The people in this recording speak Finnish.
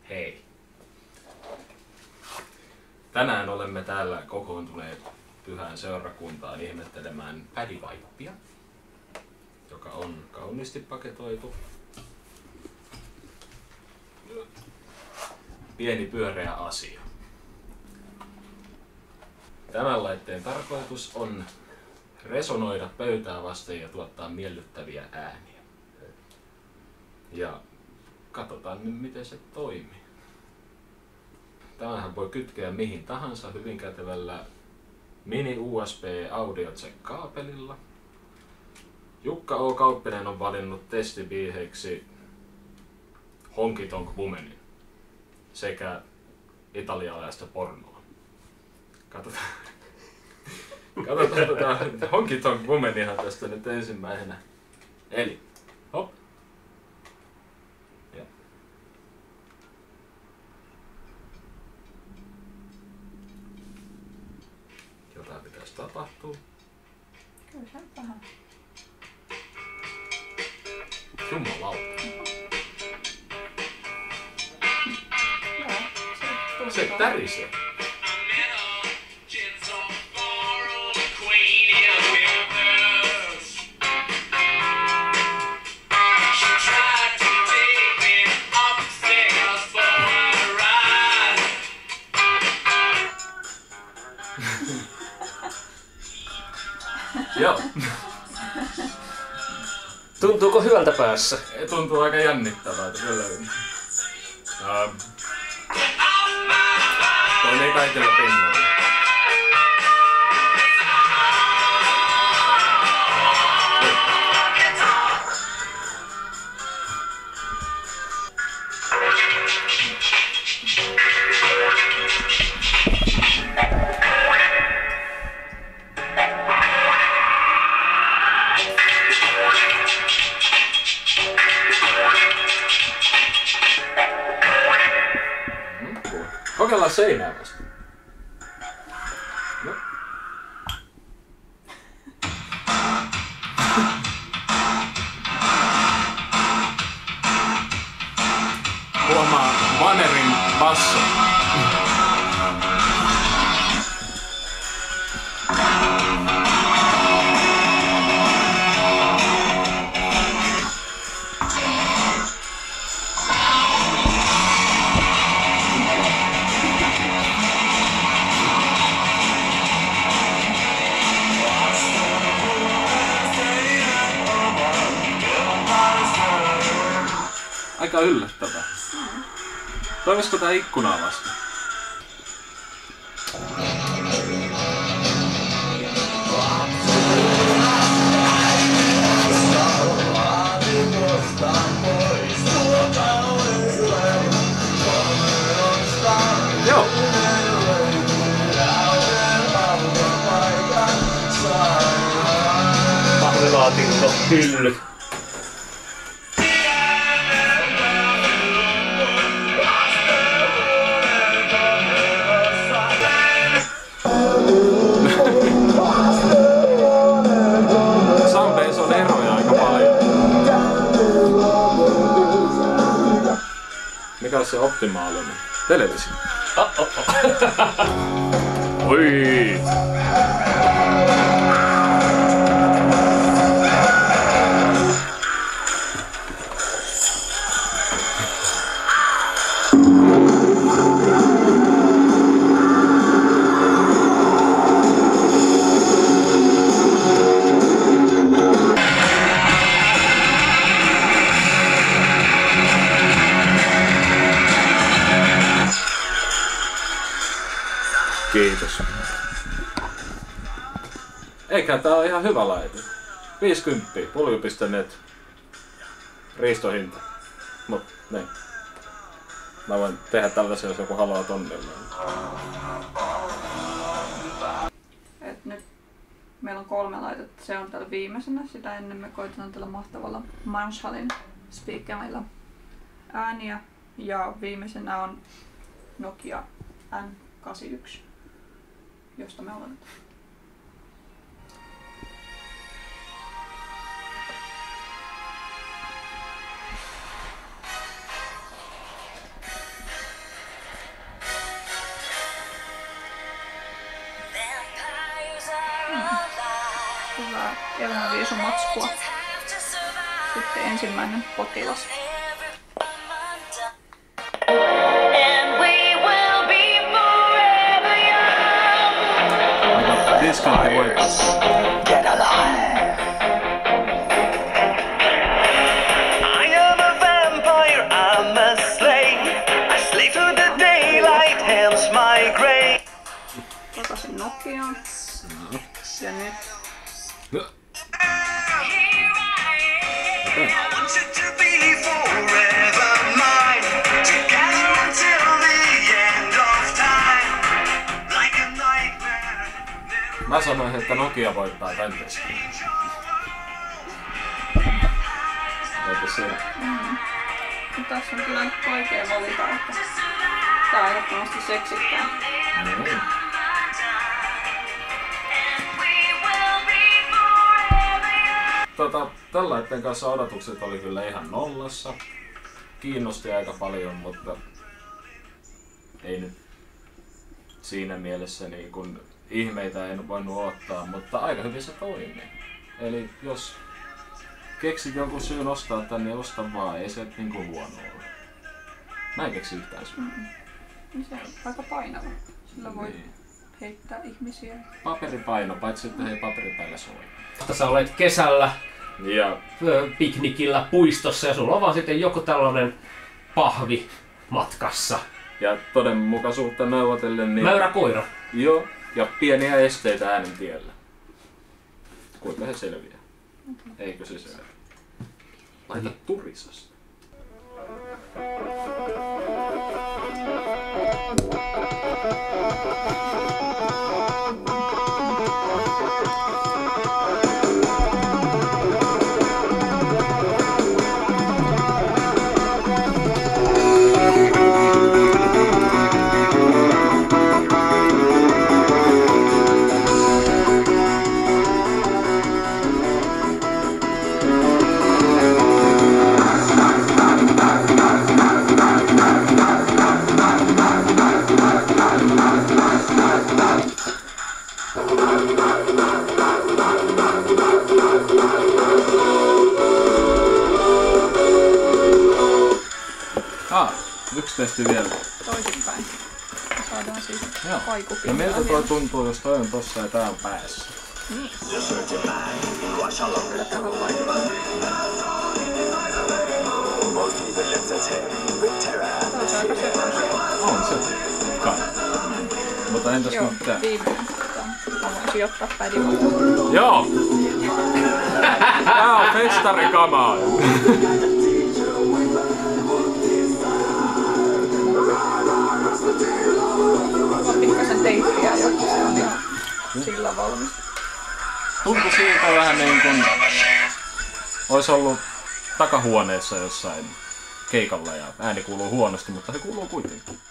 Hei. Tänään olemme täällä kokoontuneet pyhään seurakuntaan ihmettelemään pädivaippia, joka on kauniisti paketoitu. Pieni pyöreä asia. Tämän laitteen tarkoitus on resonoida pöytää vasten ja tuottaa miellyttäviä ääniä. Ja katsotaan nyt miten se toimii. Tämähän voi kytkeä mihin tahansa hyvin kätevällä mini USB audio jack kaapelilla. Jukka O. Kauppinen on valinnut testibiiheiksi Honky Tonk Womanin sekä italialaista pornoa. Katsotaan Honky Tonk Womanihan tästä nyt ensimmäisenä. Eli hop. Ja. Jotain pitäisi tapahtua. Kyllä se vähän. Jumalauta. Joo, Se tärisee. Joo. Tuntuuko hyvältä päässä? Tuntuu aika jännittävältä kyllä. Toimii kaikilla pinnoilla. Kokeillaan seinää vasta. No. Huomaa Vanerin basso. Aika yllättävää. Toimisiko tää ikkunaa vasta? Joo. Pahvilaatikko, hyllyt. Soundeissa on eroja aika paljon. Mikä on se optimaalinen? Televisio. Oi! Kiitos. Eikä tää on ihan hyvä laite. 50, pulju.net. Riistohinta. Mut niin. Mä voin tehdä tällaisen, jos joku haluaa tonnilla. Et nyt meillä on 3 laitetta. Se on täällä viimeisenä. Sitä ennen me koitetaan tällä mahtavalla Marshallin speakerilla ääniä. Ja viimeisenä on Nokia N81, josta me olemme. ilman viisumatskua. Sitten ensimmäinen potilas. Diskantti voittaa. Get alive. I am a vampire, I'm a slave. I slay to the daylight, hence my grave. Takaisin Nokiaan. Ja nyt. Okei. I want you to be forever mine. Together until the end of time. Like a nightmare. Mä sanoin, että Nokia voittaa tän testin. Eikö siinä? Tässä on kyllä nyt vaikea valita, että tää on ehdottomasti seksikkää. Niin. Tällaisten kanssa odotukset oli kyllä ihan nollassa. Kiinnosti aika paljon, mutta ei nyt siinä mielessä niin kun ihmeitä en voinut odottaa, mutta aika hyvin se toimii. Eli jos keksit jonkun syyn ostaa tän, niin osta vaan, ei se niinku huono ole. Mä en keksi yhtään syyn. Niin se on aika painava. Sillä voi Niin. heittää ihmisiä. Paperipaino, paitsi että hei paperi päällä soi. Sä olet kesällä Ja piknikillä puistossa ja sulla on vaan sitten joku tällainen pahvi matkassa. ja todenmukaisuutta neuvotellen, niin Mäyrä koira. joo, ja pieniä esteitä äänen tiellä. Kuinka he selviää? Eikö se selviä? Laita turisasta. Yksi testi vielä. Toisinpäin. Ja saadaan siis Joo. Ja kaikupintaa miltä vielä. toi tuntuu, jos toi on tossa ja tää on päässä? Niin. Kyllä tähän vaikuttaa. Tämä on aika sekoisia. On se. Kai. Mutta entäs Joo, nyt tää? viimeinen. Mä voin sijoittaa pädin vaikka. Joo! Tää on festarikamaa! Mä pikkasen teippiä jo, se on ihan sillä valmis. Tuntui siitä vähän niin kuin ois ollut takahuoneessa jossain keikalla ja ääni kuuluu huonosti, mutta se kuuluu kuitenkin.